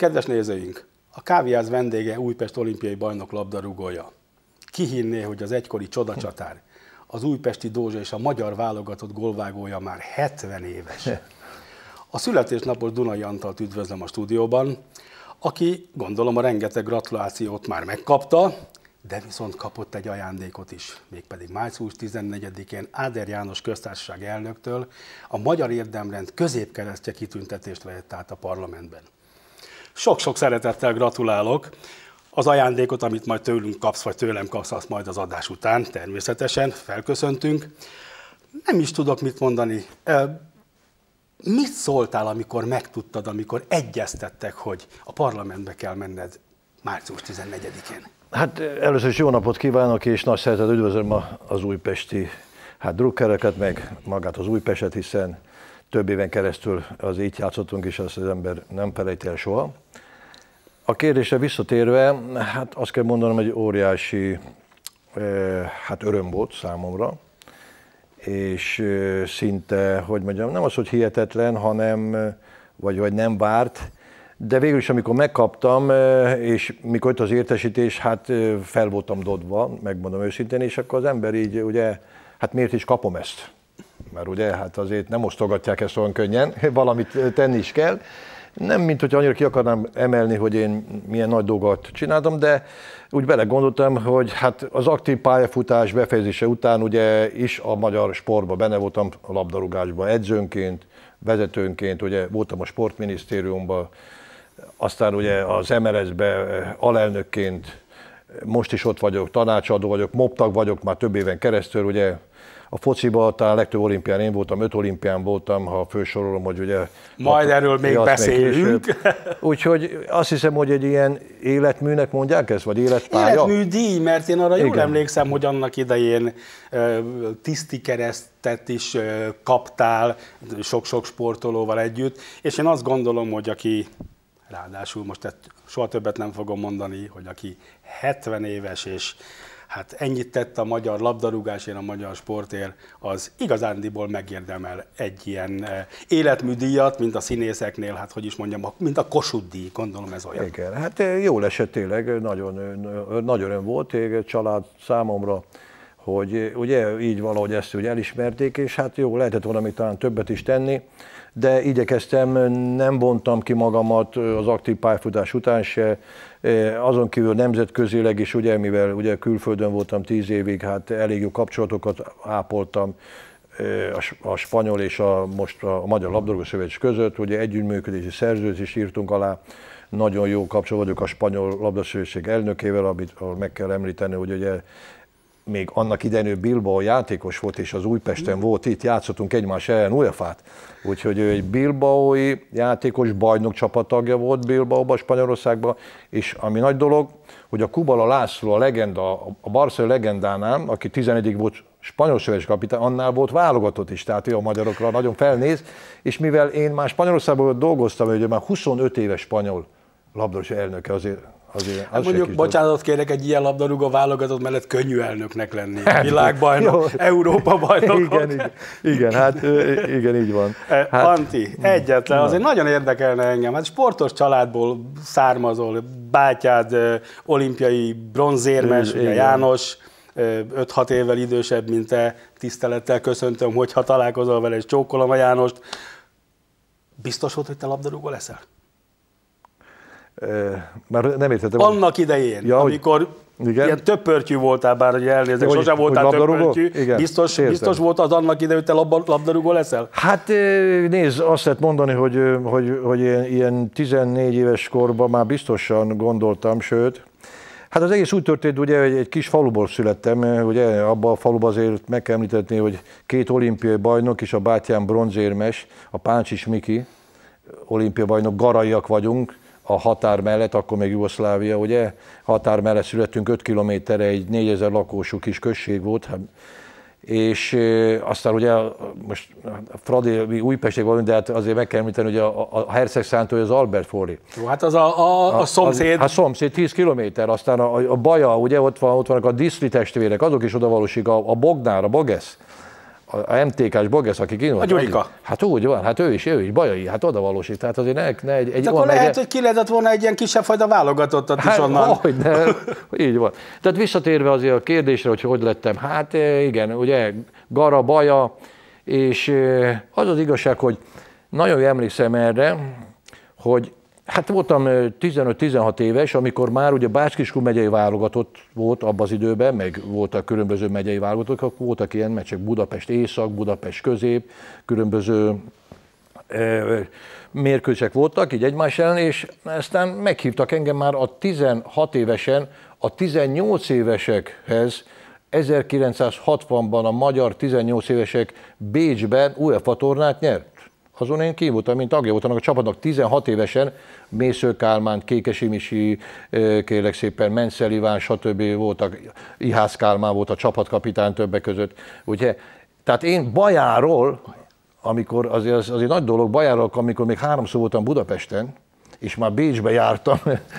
Kedves nézőink, a kávéház vendége Újpest olimpiai bajnok labdarúgója. Ki hinné, hogy az egykori csodacsatár, az újpesti Dózsa és a magyar válogatott gólvágója már 70 éves. A születésnapos Dunai Antalt üdvözlöm a stúdióban, aki gondolom a rengeteg gratulációt már megkapta, de viszont kapott egy ajándékot is, mégpedig március 14-én Áder János köztársasági elnöktől a Magyar Érdemrend középkeresztje kitüntetést vett át a parlamentben. Sok-sok szeretettel gratulálok. Az ajándékot, amit majd tőlünk kapsz, vagy tőlem kapsz, azt majd az adás után természetesen felköszöntünk. Nem is tudok mit mondani. Mit szóltál, amikor megtudtad, amikor egyeztettek, hogy a parlamentbe kell menned március 14-én? Hát először is jó napot kívánok, és nagy szeretettel üdvözlöm az újpesti drukkereket, meg magát az Újpestet, hiszen több éven keresztül az így játszottunk, és azt az ember nem felejti el soha. A kérdésre visszatérve, hát azt kell mondanom, hogy óriási öröm volt számomra, és szinte, hogy mondjam, nem az, hogy hihetetlen, hanem, vagy nem várt, de végül is, amikor megkaptam, és mikor jött az értesítés, hát fel voltam dodva, megmondom őszintén, és akkor az ember így, ugye, hát miért is kapom ezt? Mert ugye, hát azért nem osztogatják ezt olyan könnyen, valamit tenni is kell. Nem, mint hogy annyira ki akarnám emelni, hogy én milyen nagy dolgot csináltam, de úgy belegondoltam, hogy hát az aktív pályafutás befejezése után ugye is a magyar sportban benne voltam, a labdarúgásban edzőnként, vezetőnként, ugye voltam a sportminisztériumban, aztán ugye az MLS-ben alelnökként, most is ott vagyok, tanácsadó vagyok, mobtag vagyok már több éven keresztül, ugye a fociban talán legtöbb olimpián én voltam, 5 olimpián voltam, ha fölsorolom, hogy ugye... Majd erről még beszélünk. Úgyhogy azt hiszem, hogy egy ilyen életműnek mondják ezt, vagy életpálya? Életműdíj, mert én arra jól emlékszem, hogy annak idején tiszti keresztet is kaptál sok-sok sportolóval együtt, és én azt gondolom, hogy aki, ráadásul most soha többet nem fogom mondani, hogy aki 70 éves és hát ennyit tett a magyar labdarúgásért, a magyar sportért, az igazándiból megérdemel egy ilyen életműdíjat, mint a színészeknél, hát hogy is mondjam, mint a Kossuth-díj, gondolom ez olyan. Igen, hát jól esett tényleg, nagyon öröm volt család számomra, hogy ugye így valahogy ezt ugye elismerték, és hát jó, lehetett valami talán többet is tenni, de igyekeztem, nem vontam ki magamat az aktív pályafutás után se, azon kívül nemzetközileg is, ugye, mivel ugye külföldön voltam 10 évig, hát elég jó kapcsolatokat ápoltam a spanyol és most a Magyar Labdarúgó Szövetség között, ugye együttműködési szerződést írtunk alá, nagyon jó kapcsolat vagyok a Spanyol Labdarúgó Szövetség elnökével, amit meg kell említeni, hogy ugye még annak idején Bilbao játékos volt, és az Újpesten volt, itt játszottunk egymás ellen UEFA-t. Úgyhogy ő egy bilbaói játékos, bajnok csapattagja volt Bilbaóban, Spanyolországban, és ami nagy dolog, hogy a Kubala László, a legenda, a Barcelona legendánál, aki 11-ig volt spanyol szövetségi kapitány, annál volt válogatott is, tehát ő a magyarokra nagyon felnéz, és mivel én már Spanyolországban dolgoztam, hogy már 25 éves spanyol labdarúgó elnöke, azért hát mondjuk, bocsánatot kérek, egy ilyen labdarúgó válogatott mellett könnyű elnöknek lenni. Világbajnok, Európa bajnok. Igen, hát igen, így van. Hát, Antti, egyetlen, azért nagyon érdekelne engem. Hát sportos családból származol, bátyád olimpiai bronzérmes, ugye János, 5-6 évvel idősebb, mint te, tisztelettel köszöntöm, hogyha találkozol vele, és csókolom a Jánost. Biztos volt, hogy te labdarúgó leszel? Már nem értettem. Annak idején, ja, amikor ilyen többpörtyű voltál, bár hogy elnézek, sosem voltál többpörtyű, biztos volt az annak idején, hogy te labdarúgó leszel? Hát nézd, azt lehet mondani, hogy ilyen 14 éves korban már biztosan gondoltam, sőt, hát az egész úgy történt, ugye, hogy egy kis faluból születtem, ugye abban a faluban azért meg kell említeni, hogy 2 olimpiai bajnok és a bátyám bronzérmes, a Páncsis Miki, olimpiai bajnok, garaiak vagyunk, a határ mellett, akkor még Jugoszlávia, ugye, határ mellett születtünk 5 kilométerre, egy 4000 lakósú kis község volt, és aztán ugye most Fradi Újpestig vagyunk, de hát azért meg kell említeni, hogy a Herceg Szántói az Albert Fóri. Jó, hát az a szomszéd. A szomszéd 10 kilométer, aztán a Baja, ugye ott vannak a Diszli testvérek, azok is odavalósik, a Bognár, a Bogesz, a MTK-s Bogesz, aki kínult. A Gyurika. Hát úgy van, hát ő is bajai, hát oda valósít. Tehát azért ne egy akkor lehet, hogy ki lehetett volna egy ilyen kisebb fajta válogatottat is onnan. Hogyne, így van. Tehát visszatérve azért a kérdésre, hogy lettem, hát igen, ugye Gara, Baja, és az az igazság, hogy nagyon jól emlékszem erre, hogy hát voltam 15-16 éves, amikor már ugye Bács-Kiskun megyei válogatott volt abban az időben, meg voltak különböző megyei válogatottak, voltak ilyen meccsek, Budapest Észak, Budapest Közép, különböző mérkőzések voltak így egymás ellen, és aztán meghívtak engem már a 16 évesen a 18 évesekhez. 1960-ban a magyar 18 évesek Bécsben UEFA tornát nyert. Azon én ki voltam, mint tagja voltam a csapatnak 16 évesen, Mésző Kálmán, Kékesi Misi, kérlek szépen, Mencsel Iván, stb. Voltak, Ihász Kálmán volt a csapatkapitány többek között. Ugye, tehát én Bajáról, amikor azért nagy dolog, Bajáról, amikor még 3-szor voltam Budapesten, és már Bécsbe jártam,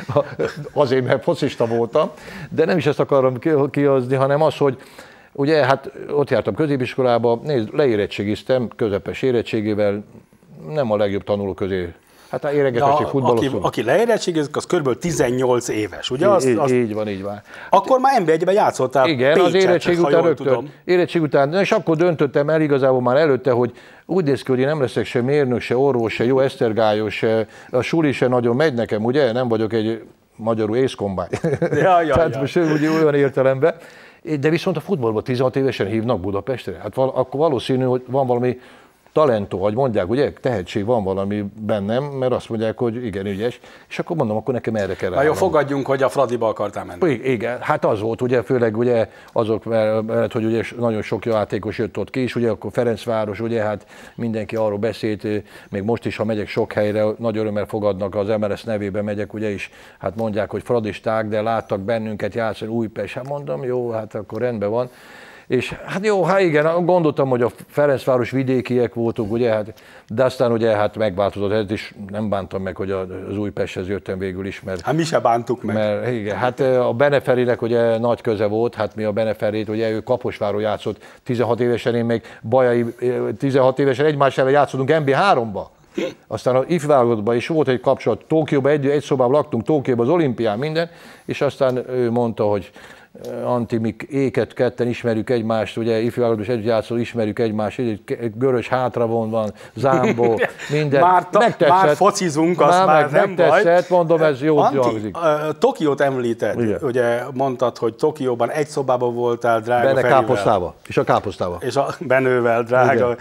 azért, mert focista voltam, de nem is ezt akarom kihozni, hanem az, hogy ugye, hát ott jártam középiskolába, leérettségiztem, közepes érettségével, nem a legjobb tanuló közé. Hát éregetesség futballoztunk. Aki leérettségizik, az kb. 18 éves, ugye? Így van. Akkor már NB1-ben játszottál. Igen, Pécset, az érettség után rögtön. Érettség után, és akkor döntöttem el igazából már előtte, hogy úgy néz ki, hogy én nem leszek se mérnök, se orvos, se jó esztergályos, se a suli se nagyon megy nekem, ugye? Nem vagyok egy magyarul észkombány. Tehát most úgy olyan értelemben. De viszont a futballban 16 évesen hívnak Budapestre. Hát akkor valószínű, hogy van valami talentó, vagy mondják, ugye, tehetség van valami bennem, mert azt mondják, hogy igen, ügyes, és akkor mondom, akkor nekem erre kell állnom. Jó, fogadjunk, hogy a Fradiba akartál menni. Igen, hát az volt, ugye, főleg ugye azok, mert hogy ugye nagyon sok játékos jött ott ki, és ugye akkor Ferencváros, ugye, hát mindenki arról beszélt, még most is, ha megyek sok helyre, nagy örömmel fogadnak, az MLS nevében megyek, ugye, és hát mondják, hogy fradisták, de láttak bennünket játszani, Újpest, hát mondom, jó, hát akkor rendben van. És hát jó, hát igen, gondoltam, hogy a Ferencváros vidékiek voltunk, ugye, hát, de aztán ugye hát megváltozott ez, és nem bántam meg, hogy az Újpesthez jöttem végül is, mert... Hát mi se bántuk meg. Mert igen, hát a Beneferinek ugye nagy köze volt, hát mi a Beneferét, ugye ő Kaposváron játszott 16 évesen, én még Bajai 16 évesen egymás ellen játszottunk NB3-ba. Aztán az IF válogatottban is volt egy kapcsolat, Tokióban egy szobában laktunk, Tokióban az olimpián, minden, és aztán ő mondta, hogy Anti, mi éket ketten ismerjük egymást, ugye ifjúválogatóban is együtt játszol, ismerjük egymást, Görös hátravon van, Zámbó, minden. Már focizunk, az már nem baj. Mondom, ez jó hangzik. Tokiót említed, ugye mondtad, hogy Tokióban egy szobában voltál, drága Benne Ferivel. Káposztába, és a Káposztába. És a Benővel, drága.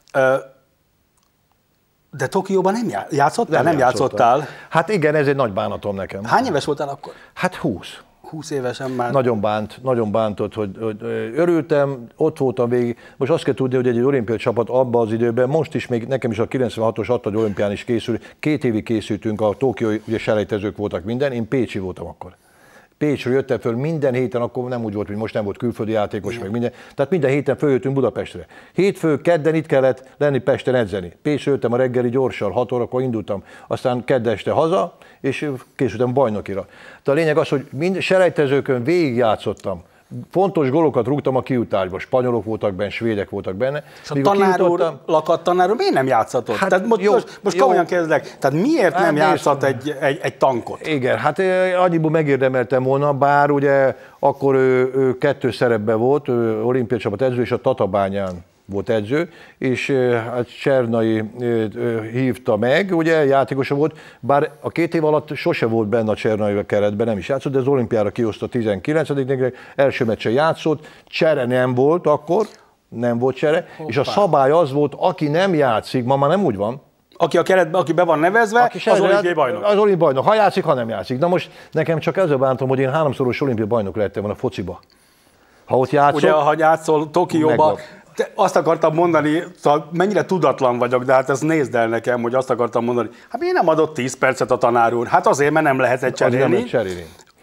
De Tokióban nem játszottál? Nem játszottál? Hát igen, ez egy nagy bánatom nekem. Hány éves voltál akkor? Hát 20. 20 évesen már. Nagyon bántott, hogy örültem, ott voltam végig. Most azt kell tudni, hogy egy olimpiai csapat abban az időben, most is még nekem is a 96-os Attad olimpián is készül, 2 évig készültünk, a tokiói ugye selejtezők voltak minden, én pécsi voltam akkor. Pécsről jöttem föl minden héten, akkor nem úgy volt, hogy most nem volt külföldi játékos, meg minden. Tehát minden héten följöttünk Budapestre. Hétfő, kedden itt kellett lenni Pesten edzeni. Pécsről jöttem a reggeli gyorsan, 6 órakor indultam, aztán kedden este haza, és készültem bajnokira. De a lényeg az, hogy selejtezőkön végigjátszottam. Fontos gólokat rúgtam a kiutásba, spanyolok voltak benne, svédek voltak benne. És a tanár úr, lakadt tanár úr, miért nem játszatott? Hát tehát most komolyan kezdek, tehát miért nem játszott egy tankot? Igen, hát annyiból megérdemeltem volna, bár ugye akkor ő 2 szerepben volt, olimpiai csapat edző, és a Tatabányán volt edző, és hát Csernai hívta meg, ugye játékosa volt, bár a 2 év alatt sose volt benne a Csernai keretben, nem is játszott, de az olimpiára kihozta 19-nek, első meccsen játszott, csere nem volt akkor, nem volt csere, és a szabály az volt, aki nem játszik, ma már nem úgy van, aki a keretben, aki be van nevezve, az olimpiai bajnok. Az olimpiai bajnok, ha játszik, ha nem játszik. Na most nekem csak ezzel bántom, hogy én 3-szoros olimpiai bajnok lettem volna a fociba. Ha ott játszol... Ugye, ha játszol Tokióba, azt akartam mondani, szóval mennyire tudatlan vagyok, de hát ezt nézd el nekem, hogy azt akartam mondani, hát miért nem adott 10 percet a tanár úr? Hát azért, mert nem lehetett cserélni.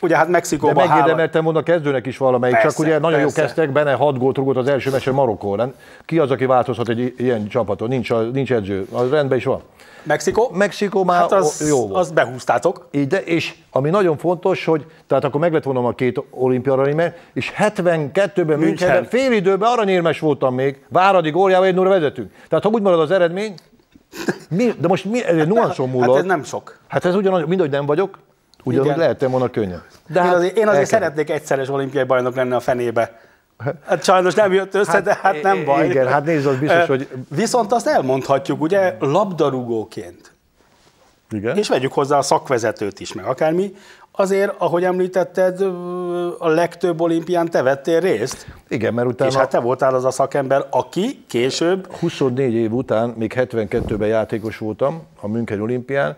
ugye hát Mexikóban de megérdemeltem volna kezdőnek is valamelyik, persze, csak ugye nagyon jó persze. kezdtek, benne 6 gólt rúgott az első meccsen Marokkóra. Ki az, aki változhat egy ilyen csapaton? Nincs edző. Az rendben is van. Mexikó már hát jó volt. Azt behúztátok. És ami nagyon fontos, hogy tehát akkor meg lett volna a 2 olimpiai aranyérmes, és 72-ben Münchenben fél időben aranyérmes voltam még, Váradi góljával 1-0-ra vezetünk. Tehát ha úgy marad az eredmény, de most ez egy nuanszon múlott. Hát ez nem sok. Hát ez ugyanaz, mindegy nem vagyok, ugyanúgy lehettem volna könnyen. De én azért szeretnék egyszeres olimpiai bajnok lenni a fenébe. Hát sajnos nem jött össze, de hát nem baj. Igen, hát nézd, az biztos, hogy... Viszont azt elmondhatjuk, ugye, labdarúgóként, igen. És vegyük hozzá a szakvezetőt is, meg akármi, azért, ahogy említetted, a legtöbb olimpián te vettél részt. Igen, mert utána... És hát te voltál az a szakember, aki később... 24 év után, még 72-ben játékos voltam a München olimpián,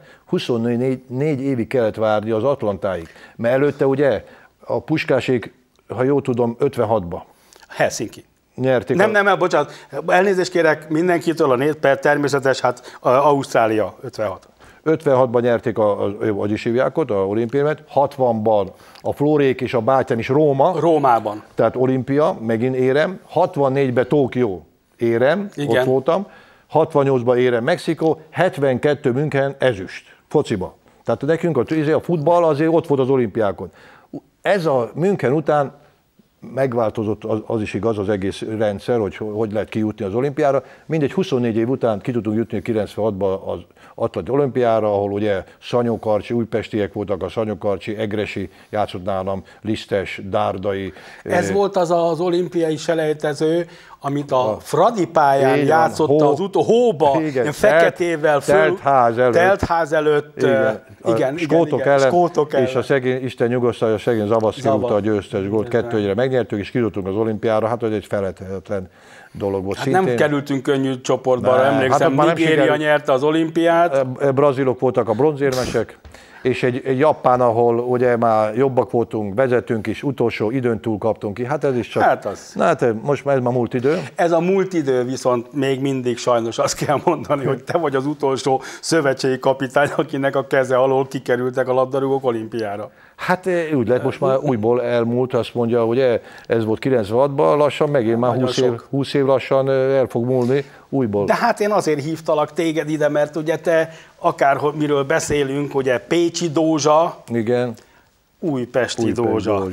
24 évig kellett várni az Atlantáig. Mert előtte ugye a Puskásék, ha jól tudom, 56-ba. Helsinki. Nyerték. Nem, bocsánat, elnézést kérek mindenkitől, a per természetes, hát Ausztrália 56. 56-ban nyerték a Gyisiviákot, a olimpiámet, 60-ban a Flórék és a Bátyám is Rómában. Tehát olimpia, megint érem, 64-ben Tokió érem, igen. Ott voltam, 68-ban érem Mexikó, 72 München ezüst, fociba. Tehát nekünk a futball azért ott volt az olimpiákon. Ez a München után megváltozott, az is igaz, az egész rendszer, hogy lehet kijutni az olimpiára. Mindegy, 24 év után ki tudtunk jutni 96-ban az Atlanti olimpiára, ahol ugye Szanyokarcsi, újpestiek voltak, a Szanyokarcsi, Egresi játszott nálam, Lisztes, Dárdai. Ez volt az az olimpiai selejtező, amit a Fradi pályán játszotta az hóba, ilyen feketével telt ház előtt. Igen, Skótok ellen, és a szegény, Isten nyugosztalja, a szegény Zavaszki rúgta a győztes gólt, 2-1-re megnyertük, és kijutottunk az olimpiára, hát ez egy felejthetetlen dolog volt. Hát nem kerültünk könnyű csoportba, emlékszem, hát Nigéria nyerte az olimpiát. Brazilok voltak a bronzérmesek, és egy Japán, ahol ugye már jobbak voltunk, vezetünk is, utolsó időn túl kaptunk ki. Hát ez is csak... most már ez már múlt idő. Ez a múlt idő viszont még mindig sajnos azt kell mondani, hogy te vagy az utolsó szövetségi kapitány, akinek a keze alól kikerültek a labdarúgók olimpiára. Hát úgy lett, most már újból elmúlt, azt mondja, hogy ez volt 96-ban, lassan megint már 20 év lassan el fog múlni újból. De hát én azért hívtalak téged ide, mert ugye te akármiről beszélünk, ugye Pécsi Dózsa, igen. Újpesti Dózsa.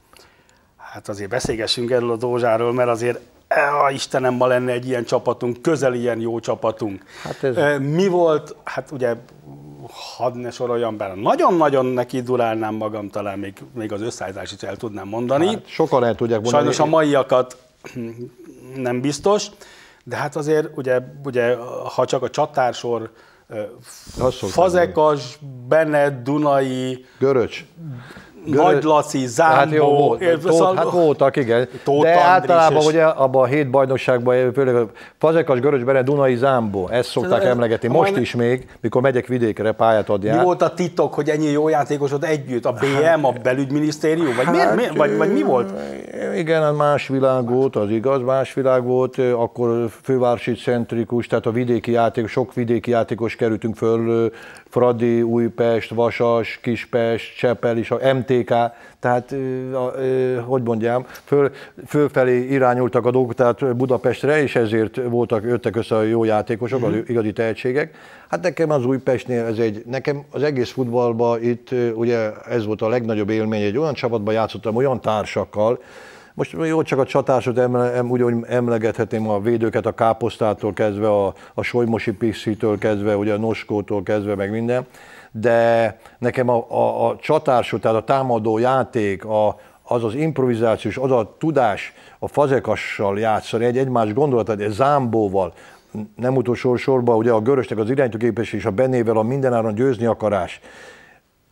Hát azért beszélgessünk erről a Dózsáról, mert azért Istenem, ma lenne egy ilyen csapatunk, közel ilyen jó csapatunk. Hát ez... Mi volt, hát ugye hadd ne soroljam be, nagyon-nagyon neki durálnám magam, talán még az összeállítást is el tudnám mondani. Hát, sokan el tudják mondani. Sajnos a maiakat nem biztos, de hát azért ugye ha csak a csatársor Fazekas, Bennett, Dunai, Göröcs. Nagy Laci, Zámbó, hát voltak, igen. De általában ugye abban a 7 bajnokságban, főleg a Fazekas, Göröcs, Bennett, Dunai, Zámbó, ezt szokták emlegetni. Most is még, mikor megyek vidékre, pályát adják. Mi volt a titok, hogy ennyi jó játékosod együtt? A BM, a belügyminisztérium? Vagy mi volt? Igen, más világ volt, az igaz, más világ volt. Akkor fővárosi centrikus, tehát a vidéki játékos, sok vidéki játékos kerültünk föl, Fradi, Újpest, Vasas, Kispest, Csepel is, a MTK, tehát, hogy mondjam, fölfelé irányultak a dolgok, tehát Budapestre, és ezért jöttek össze a jó játékosok, az igazi tehetségek. Hát nekem az Újpestnél nekem az egész futballban itt ugye ez volt a legnagyobb élmény, egy olyan csapatban játszottam, olyan társakkal. Most jó, csak a csatársot úgy emlegethetném a védőket, a Káposztától kezdve, a Solymosi Pixitől kezdve, ugye a Noskótól kezdve, meg minden. De nekem a csatársot, tehát a támadó játék, az az improvizációs, az a tudás a Fazekassal játszani, egy egymás gondolatát, egy Zámbóval, nem utolsó sorban ugye a Görösnek az irányítóképesség és a Bennével a mindenáron győzni akarás.